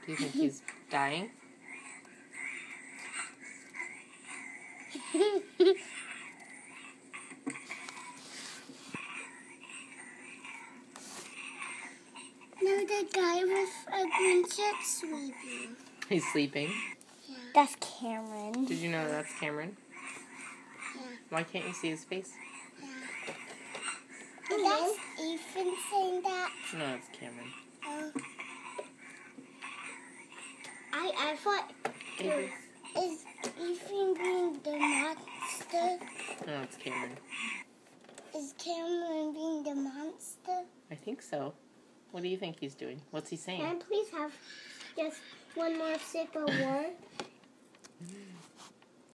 Do you think he's dying? No, the guy with a green shirt sleeping. He's sleeping. Yeah. That's Cameron. Did you know that's Cameron? Yeah. Why can't you see his face? Yeah. Is that Ethan saying that? No, it's Cameron. Oh. I thought Avery? is Ethan being the monster? No, it's Cameron. Is Cameron being the monster? I think so. What do you think he's doing? What's he saying? Can I please have just one more sip of water?